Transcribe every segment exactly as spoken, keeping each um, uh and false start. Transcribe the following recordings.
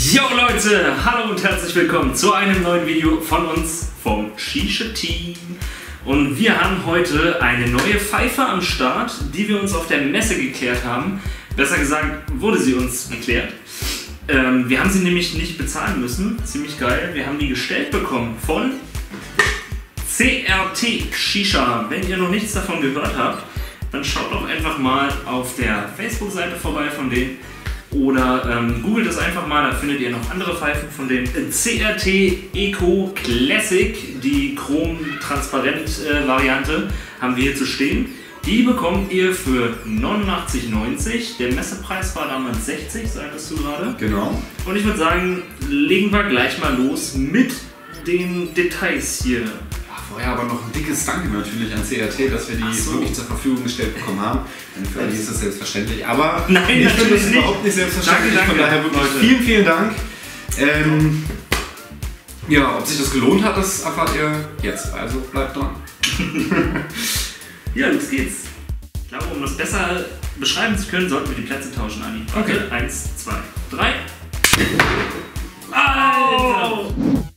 Jo Leute, hallo und herzlich willkommen zu einem neuen Video von uns vom Shisha Team. Und wir haben heute eine neue Pfeife am Start, die wir uns auf der Messe geklärt haben. Besser gesagt wurde sie uns geklärt. Ähm, wir haben sie nämlich nicht bezahlen müssen, ziemlich geil. Wir haben die gestellt bekommen von C R T Shisha. Wenn ihr noch nichts davon gehört habt, dann schaut doch einfach mal auf der Facebook-Seite vorbei von denen. Oder ähm, googelt es einfach mal, da findet ihr noch andere Pfeifen von den C R T Eco Classic, die Chrom-Transparent-Variante haben wir hier zu stehen. Die bekommt ihr für neunundachtzig neunzig. Der Messepreis war damals sechzig, sagtest du gerade. Genau. Und ich würde sagen, legen wir gleich mal los mit den Details hier. Vorher aber noch ein dickes Danke natürlich an C R T, dass wir die so. wirklich zur Verfügung gestellt bekommen haben. Denn für die ist das selbstverständlich. Aber Nein, ich finde das nicht. überhaupt nicht selbstverständlich. Danke, danke, Von daher wirklich Leute. vielen, vielen Dank. Ähm, ja, ob sich das gelohnt hat, das erfahrt ihr jetzt. Also bleibt dran. Ja, los geht's. Ich glaube, um das besser beschreiben zu können, sollten wir die Plätze tauschen, Anni. Okay. Eins, zwei, drei. Alter!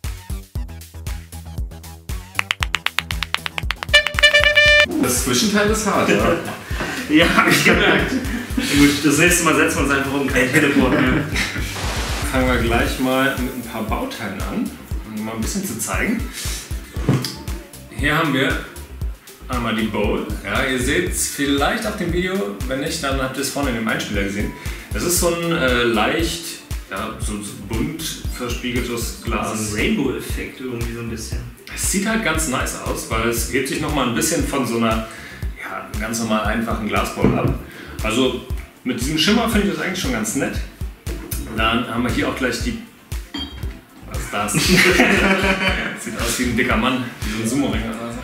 Das Zwischenteil ist hart, ja. Ja, hab ich gemerkt. Gut, das nächste Mal setzen wir uns einfach um kein Telefon mehr. Fangen wir gleich mal mit ein paar Bauteilen an, um mal ein bisschen zu zeigen. Hier haben wir einmal die Bowl. Ja, ihr seht es vielleicht auf dem Video, wenn nicht, dann habt ihr es vorne in dem Einspieler gesehen. Das ist so ein äh, leicht, ja, so, so bunt verspiegeltes Glas. Also ein Rainbow-Effekt irgendwie so ein bisschen. Es sieht halt ganz nice aus, weil es hebt sich noch mal ein bisschen von so einer ja, ganz normal einfachen Glasbowl ab. Also mit diesem Schimmer finde ich das eigentlich schon ganz nett. Dann haben wir hier auch gleich die... Was ist das? Sieht aus wie ein dicker Mann, wie so ein Sumo-Ringer oder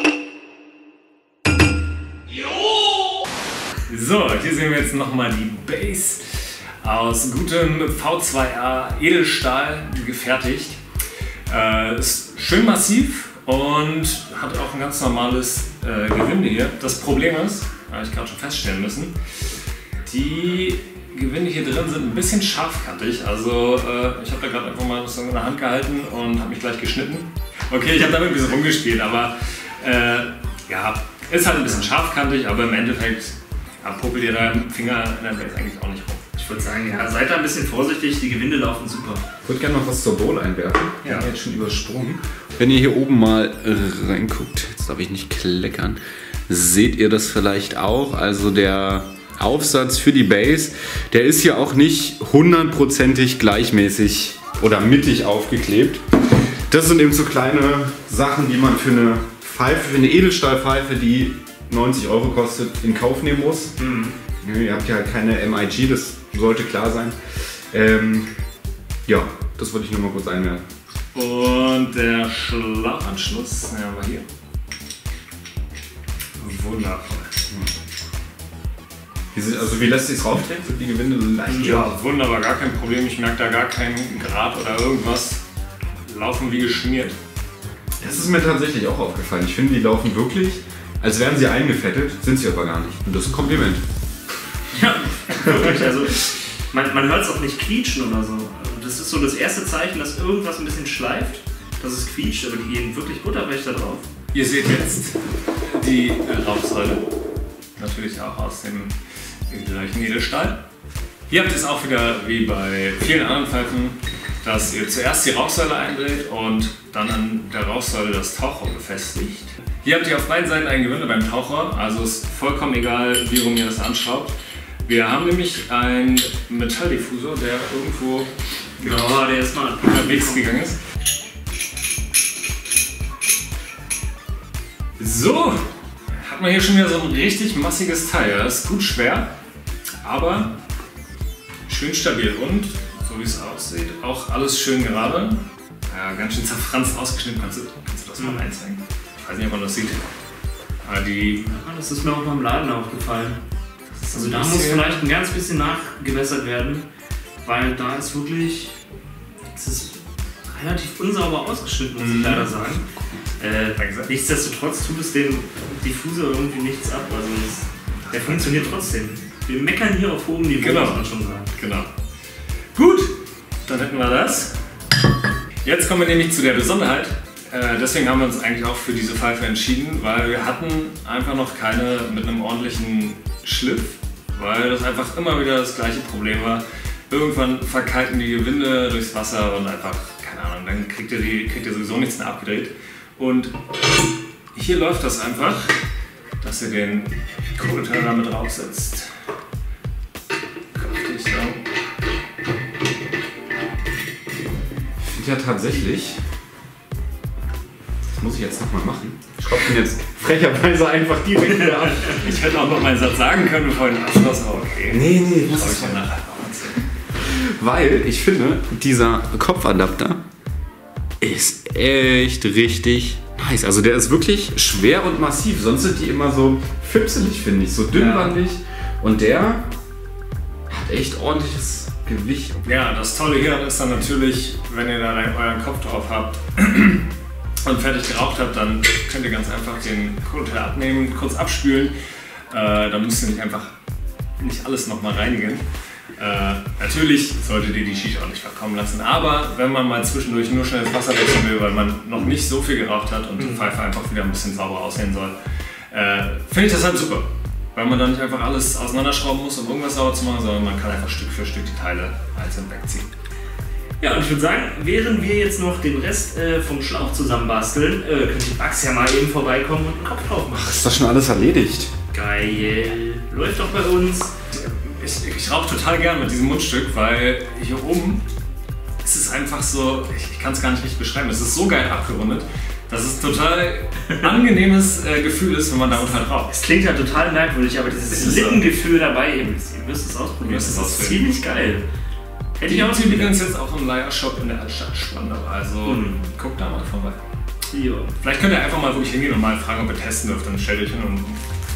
so. So, hier sehen wir jetzt nochmal die Base aus gutem V zwei A Edelstahl gefertigt. Äh, ist schön massiv und hat auch ein ganz normales äh, Gewinde hier. Das Problem ist, habe ich gerade schon feststellen müssen, die Gewinde hier drin sind ein bisschen scharfkantig. Also äh, ich habe da gerade einfach mal so in der Hand gehalten und habe mich gleich geschnitten. Okay, ich habe damit ein bisschen rumgespielt, aber äh, ja, ist halt ein bisschen scharfkantig, aber im Endeffekt ja, popelt ihr da im Finger in der Base eigentlich auch nicht rum. Ich würde sagen, ja, seid da ein bisschen vorsichtig, die Gewinde laufen super. Ich würde gerne noch was zur Bowl einwerfen. Ja. Wir haben jetzt schon übersprungen. Wenn ihr hier oben mal reinguckt, jetzt darf ich nicht kleckern, seht ihr das vielleicht auch. Also der Aufsatz für die Base, der ist hier auch nicht hundertprozentig gleichmäßig oder mittig aufgeklebt. Das sind eben so kleine Sachen, die man für eine Pfeife, für eine Edelstahlpfeife, die neunzig Euro kostet, in Kauf nehmen muss. Mhm. Ihr habt ja halt keine M I G, das sollte klar sein. Ähm, ja, das wollte ich nur mal kurz einwerfen. Und der Schlauchanschluss, den haben wir hier. Wundervoll. Wie sieht, also wie lässt sich es rauftreten? Sind die Gewinde so leicht? Ja, wunderbar, gar kein Problem. Ich merke da gar keinen Grad oder irgendwas. Laufen wie geschmiert. Das ist mir tatsächlich auch aufgefallen. Ich finde, die laufen wirklich, als wären sie eingefettet, sind sie aber gar nicht. Und das ist ein Kompliment. Ja, wirklich. Also, man, man hört es auch nicht quietschen oder so. Also das ist so das erste Zeichen, dass irgendwas ein bisschen schleift, dass es quietscht, aber die gehen wirklich butterweich da drauf. Ihr seht jetzt die Rauchsäule. Natürlich auch aus dem gleichen Edelstahl. Hier habt ihr es auch wieder wie bei vielen anderen Pfeifen, dass ihr zuerst die Rauchsäule eindreht und dann an der Rauchsäule das Tauchrohr befestigt. Hier habt ihr auf beiden Seiten ein Gewinde beim Tauchrohr, also ist vollkommen egal, wie rum ihr das anschraubt. Wir haben nämlich einen Metalldiffusor, der irgendwo Genau, der ist mal unterwegs gegangen ist. So, hat man hier schon wieder so ein richtig massiges Teil. Das ist gut schwer, aber schön stabil und, so wie es aussieht, auch alles schön gerade. Ja, ganz schön zerfranst ausgeschnitten. Kannst du, kannst du das mal einzeigen? Ich weiß nicht, ob man das sieht. Aber die... Ja, das ist mir auch beim Laden aufgefallen. Also da muss bisschen- vielleicht ein ganz bisschen nachgewässert werden, weil da ist wirklich, es ist relativ unsauber ausgeschnitten, muss ich Mhm. leider sagen. Äh, nichtsdestotrotz tut es dem Diffusor irgendwie nichts ab, also es, der funktioniert trotzdem. Wir meckern hier auf hohem Niveau, Genau. muss man schon sagen. Genau. Gut, dann hätten wir das. Jetzt kommen wir nämlich zu der Besonderheit. Äh, deswegen haben wir uns eigentlich auch für diese Pfeife entschieden, weil wir hatten einfach noch keine mit einem ordentlichen Schliff, weil das einfach immer wieder das gleiche Problem war. Irgendwann verkalken die Gewinde durchs Wasser und einfach, keine Ahnung, dann kriegt ihr, die, kriegt ihr sowieso nichts mehr abgedreht. Und hier läuft das einfach, dass ihr den Kohleteil damit draufsetzt. Kräftig so. Ich finde ja tatsächlich, das muss ich jetzt nochmal machen. Ich schraube ihn jetzt frecherweise einfach direkt wieder ab. Ich hätte auch noch meinen Satz sagen können, bevor ich den Abschluss habe. Okay. Nee, nee, ich muss Das es habe ich mal. dann nachher noch erzählen. Weil ich finde, dieser Kopfadapter ist echt richtig nice. Also der ist wirklich schwer und massiv. Sonst sind die immer so fipselig, finde ich. So dünnwandig. Ja. Und der hat echt ordentliches Gewicht. Ja, das Tolle hier ist dann natürlich, wenn ihr da euren Kopf drauf habt und fertig geraucht habt, dann könnt ihr ganz einfach den Kohleteil abnehmen, kurz abspülen. Äh, dann müsst ihr nicht einfach nicht alles nochmal reinigen. Äh, natürlich solltet ihr die Shisha auch nicht verkommen lassen, aber wenn man mal zwischendurch nur schnell das Wasser wechseln will, weil man noch nicht so viel geraucht hat und die Pfeife einfach wieder ein bisschen sauber aussehen soll, äh, finde ich das halt super. Weil man dann nicht einfach alles auseinanderschrauben muss, um irgendwas sauber zu machen, sondern man kann einfach Stück für Stück die Teile einzeln wegziehen. Ja, und ich würde sagen, während wir jetzt noch den Rest äh, vom Schlauch zusammenbasteln, äh, könnte die Max ja mal eben vorbeikommen und einen Kopf drauf machen. Ach, ist das schon alles erledigt? Geil. Läuft doch bei uns. Ich, ich rauche total gern mit diesem Mundstück, weil hier oben ist es einfach so, ich, ich kann es gar nicht richtig beschreiben, es ist so geil abgerundet, dass es total angenehmes äh, Gefühl ist, wenn man damit halt raucht. Es klingt ja total merkwürdig, aber dieses Lippengefühl dabei, eben, ihr müsst es ausprobieren, das ist ziemlich geil. Hätte ich Die auch haben übrigens jetzt auch im Leiershop in der Altstadt Spandau, also Mhm. guckt da mal vorbei. Ja. Vielleicht könnt ihr einfach mal wirklich hingehen und mal fragen, ob ihr testen dürft, dann stellt euch hin und...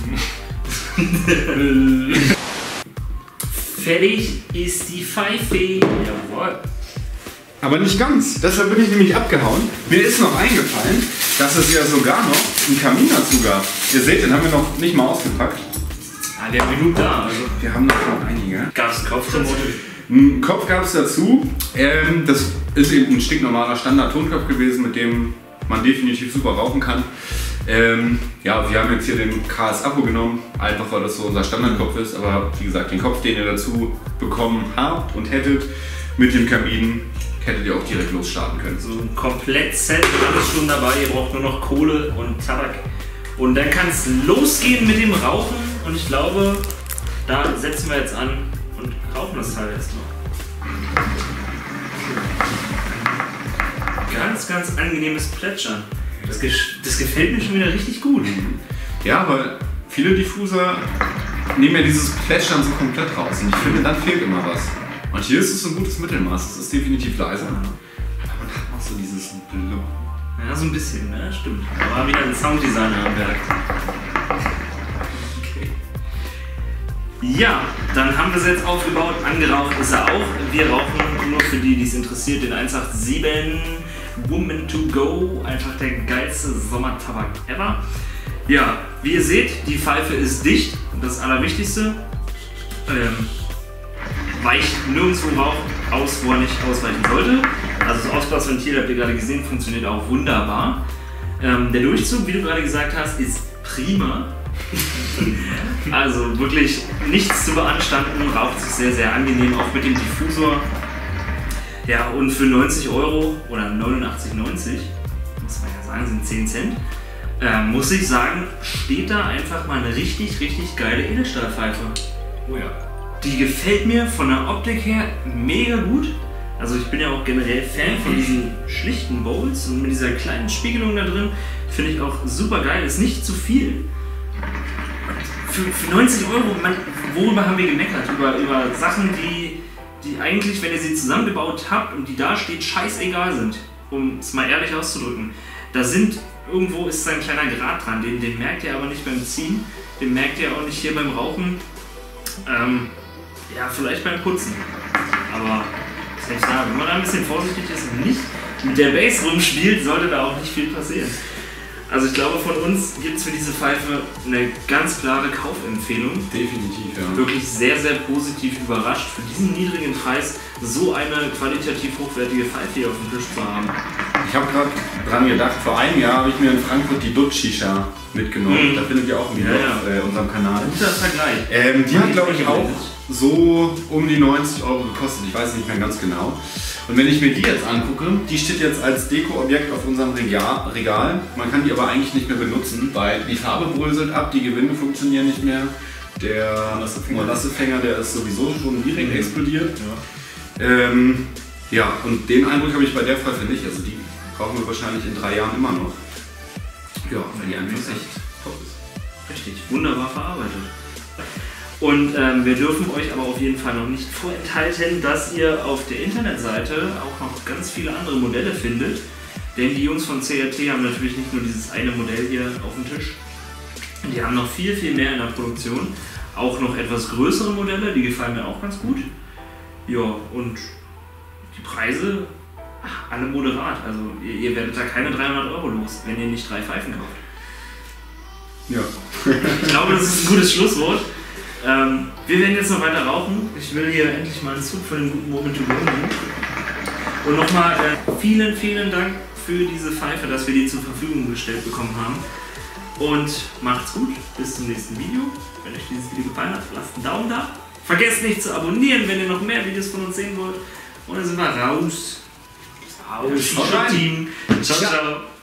Fertig ist die Pfeife. Jawohl. Aber nicht ganz. Deshalb bin ich nämlich abgehauen. Mir ist noch eingefallen, dass es ja sogar noch einen Kamin dazu gab. Ihr seht, den haben wir noch nicht mal ausgepackt. Ah, der genug da. Also Wir haben noch schon einige. gab es einen Kopf zum Motto. Einen Kopf gab es dazu. Ähm, das ist eben ein stinknormaler Standard-Tonkopf gewesen, mit dem man definitiv super rauchen kann. Ähm, ja, wir haben jetzt hier den K S Apo genommen, einfach weil das so unser Standardkopf ist. Aber wie gesagt, den Kopf, den ihr dazu bekommen habt und hättet, mit dem Kamin, hättet ihr auch direkt losstarten können. So ein Komplett-Set, alles schon dabei. Ihr braucht nur noch Kohle und Tabak. Und dann kann es losgehen mit dem Rauchen. Und ich glaube, da setzen wir jetzt an und rauchen das Teil erst noch. Ganz, ganz angenehmes Plätschern. Das, das gefällt mir schon wieder richtig gut. Ja, aber viele Diffuser nehmen ja dieses Plätschern so komplett raus. Und ich finde, dann fehlt immer was. Und hier ist es ein gutes Mittelmaß. Es ist definitiv leise. Aber man hat noch so dieses Blub. Ja, so ein bisschen, ne? Stimmt. Aber wieder ein Sounddesigner am Werk. Okay. Ja, dann haben wir es jetzt aufgebaut. Angeraucht ist er auch. Wir rauchen nur für die, die es interessiert, den eins acht sieben Woman to Go. Einfach der geilste Sommertabak ever. Ja, wie ihr seht, die Pfeife ist dicht. Das Allerwichtigste. Ähm, weicht nirgendwo Rauch aus, wo er nicht ausweichen sollte. Also das Ausblasventil, habt ihr gerade gesehen, funktioniert auch wunderbar. Ähm, der Durchzug, wie du gerade gesagt hast, ist prima. Also wirklich nichts zu beanstanden, raucht sich sehr, sehr angenehm, auch mit dem Diffusor. Ja, und für neunzig Euro oder neunundachtzig neunzig, muss man ja sagen, sind zehn Cent, äh, muss ich sagen, steht da einfach mal eine richtig, richtig geile Edelstahlpfeife. Oh ja. Die gefällt mir von der Optik her mega gut. Also ich bin ja auch generell Fan von diesen schlichten Bowls und mit dieser kleinen Spiegelung da drin finde ich auch super geil. Ist nicht zu viel. Für, für neunzig Euro, man, worüber haben wir gemeckert? Über, über Sachen, die, die eigentlich, wenn ihr sie zusammengebaut habt und die da steht, scheißegal sind. Um es mal ehrlich auszudrücken. Da sind, irgendwo ist da ein kleiner Grat dran, den, den merkt ihr aber nicht beim Ziehen. Den merkt ihr auch nicht hier beim Rauchen. Ähm, ja, vielleicht beim Putzen. Aber selbst da, wenn man da ein bisschen vorsichtig ist und nicht mit der Base rumspielt, sollte da auch nicht viel passieren. Also ich glaube, von uns gibt es für diese Pfeife eine ganz klare Kaufempfehlung. Definitiv, ja. Wirklich sehr, sehr positiv überrascht, für diesen niedrigen Preis so eine qualitativ hochwertige Pfeife hier auf dem Tisch zu haben. Ich habe gerade dran gedacht, vor einem Jahr habe ich mir in Frankfurt die Dutch Shisha mitgenommen. Mhm. Da findet ihr auch ein Video ja, ja. auf äh, unserem Kanal. Guter Vergleich. Ähm, die hat, glaube ich, auch so um die neunzig Euro gekostet. Ich weiß nicht mehr ganz genau. Und wenn ich mir die jetzt angucke, die steht jetzt als Deko-Objekt auf unserem Regal. Man kann die aber eigentlich nicht mehr benutzen, weil die Farbe bröselt ab, die Gewinde funktionieren nicht mehr. Der Molassefänger, der ist sowieso schon direkt mhm. explodiert. Ja. Ähm, ja, und den Eindruck habe ich bei der Pfeife nicht. Also die brauchen wir wahrscheinlich in drei Jahren immer noch. Ja, weil die einfach echt top ist. Richtig, wunderbar verarbeitet. Und ähm, wir dürfen euch aber auf jeden Fall noch nicht vorenthalten, dass ihr auf der Internetseite auch noch ganz viele andere Modelle findet. Denn die Jungs von C R T haben natürlich nicht nur dieses eine Modell hier auf dem Tisch. Die haben noch viel, viel mehr in der Produktion. Auch noch etwas größere Modelle, die gefallen mir auch ganz gut. Ja, und die Preise, ach, alle moderat. Also ihr, ihr werdet da keine dreihundert Euro los, wenn ihr nicht drei Pfeifen kauft. Ja. Ich glaube, das ist ein gutes Schlusswort. Ähm, wir werden jetzt noch weiter rauchen. Ich will hier endlich mal einen Zug von dem guten Moment to go nehmen. Und nochmal äh, vielen, vielen Dank für diese Pfeife, dass wir die zur Verfügung gestellt bekommen haben. Und macht's gut. Bis zum nächsten Video. Wenn euch dieses Video gefallen hat, lasst einen Daumen da. Vergesst nicht zu abonnieren, wenn ihr noch mehr Videos von uns sehen wollt. Und dann sind wir raus. Raus. Team. Ciao, ciao.